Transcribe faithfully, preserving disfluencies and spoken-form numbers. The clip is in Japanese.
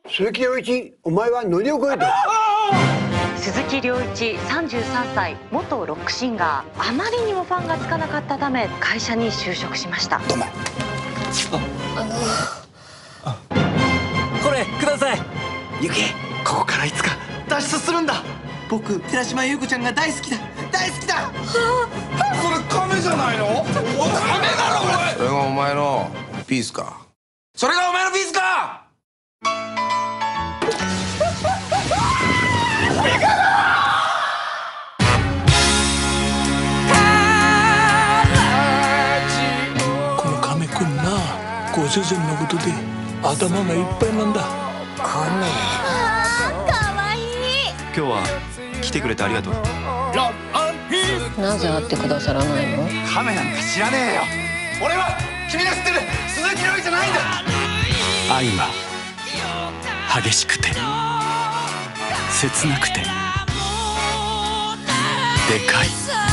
鈴木亮一、お前は乗り遅れた。 鈴木亮一さんじゅうさんさい、元ロックシンガー。あまりにもファンがつかなかったため会社に就職しました。 ごめん。あ、 あのあこれください。 ゆき、ここからいつか脱出するんだ。僕、寺島優子ちゃんが大好きだ大好きだ。 それ亀じゃないの？お亀だろこれ。 それがお前のピースか。それがお前のピースか。 この亀くんな、ご主人のことで頭がいっぱいなんだ。 亀。 かわいい。 今日は来てくれてありがとう。 なぜ会ってくださらないの？ 亀なんか知らねえよ。俺は君の知ってる鈴木亮一じゃないんだ。愛は激しくて切なくてでかい。